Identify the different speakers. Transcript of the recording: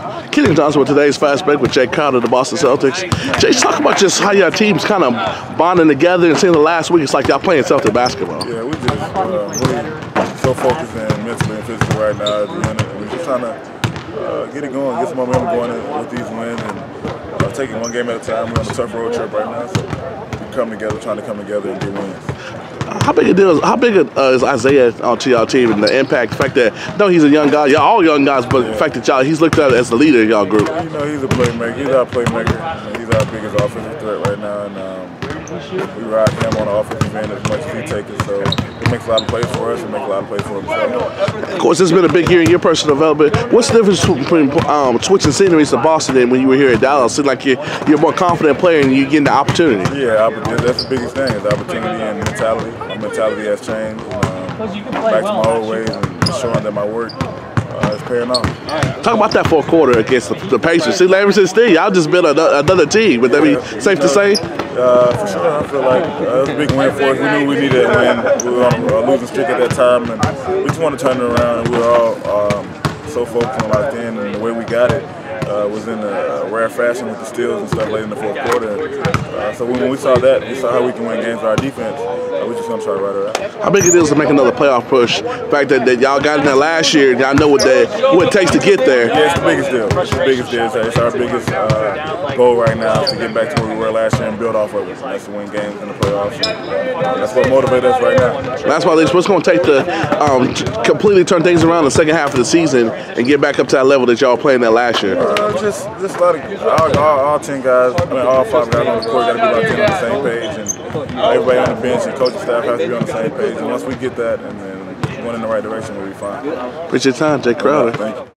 Speaker 1: Kenny Johnson with today's Fast Break with Jae Crowder of the Boston Celtics. Jay, talk about just how your team's kind of bonding together, and seeing the last week it's like y'all playing Celtic basketball.
Speaker 2: Yeah, we just really so focused and mentally and physically right now at the unit. And we're just trying to get it going, get some momentum going with these wins, and taking one game at a time. We're on a tough road trip right now, so we're trying to come together and get wins.
Speaker 1: How big a deal? How big is Isaiah to y'all team, and the impact? The fact that he's a young guy, y'all all young guys, but the fact that he's looked at as the leader of y'all group.
Speaker 2: You know, he's a playmaker. He's our playmaker. He's our biggest offensive threat right now, and we ride him on the offensive end as much as he takes it. So it makes a lot of plays for us. It makes a lot of plays for himself.
Speaker 1: Of course, it's been a big year in your personal development. What's the difference between switching sceneries to Boston and when you were here at Dallas? It seems like you're a more confident player and you're getting the opportunity.
Speaker 2: Yeah, that's the biggest thing, is opportunity and mentality. My mentality has changed. Back to my old ways and showing that my work is paying off.
Speaker 1: Talk about that fourth quarter against the Pacers. See, ever since then, y'all just been another team. Would that be safe to say?
Speaker 2: For sure. I feel like it was a big win for us. We knew we needed a win. We were on a losing streak at that time, and we just wanted to turn it around. And we were all so focused and locked in, and the way we got it was in a rare fashion with the steals and stuff late in the fourth quarter. So when we saw that, we saw how we can win games with our defense. We're just going to try to ride it out.
Speaker 1: How big it is to make another playoff push? The fact that y'all got in there last year, and y'all know what it takes to get there.
Speaker 2: Yeah, it's the biggest deal. It's the biggest deal. It's our biggest goal right now, to get back to where we were last year and build off of it. That's to win games in the playoffs. That's what motivates us right now.
Speaker 1: That's why what's going to take to completely turn things around in the second half of the season and get back up to that level that y'all playing there last year.
Speaker 2: Just a lot of all 10 guys, all 5 guys on the court got to be locked in on the same page, and everybody on the bench and coaching staff has to be on the same page. And once we get that and then going in the right direction, we'll be fine.
Speaker 1: Appreciate your time, Jae Crowder.
Speaker 2: Thank you.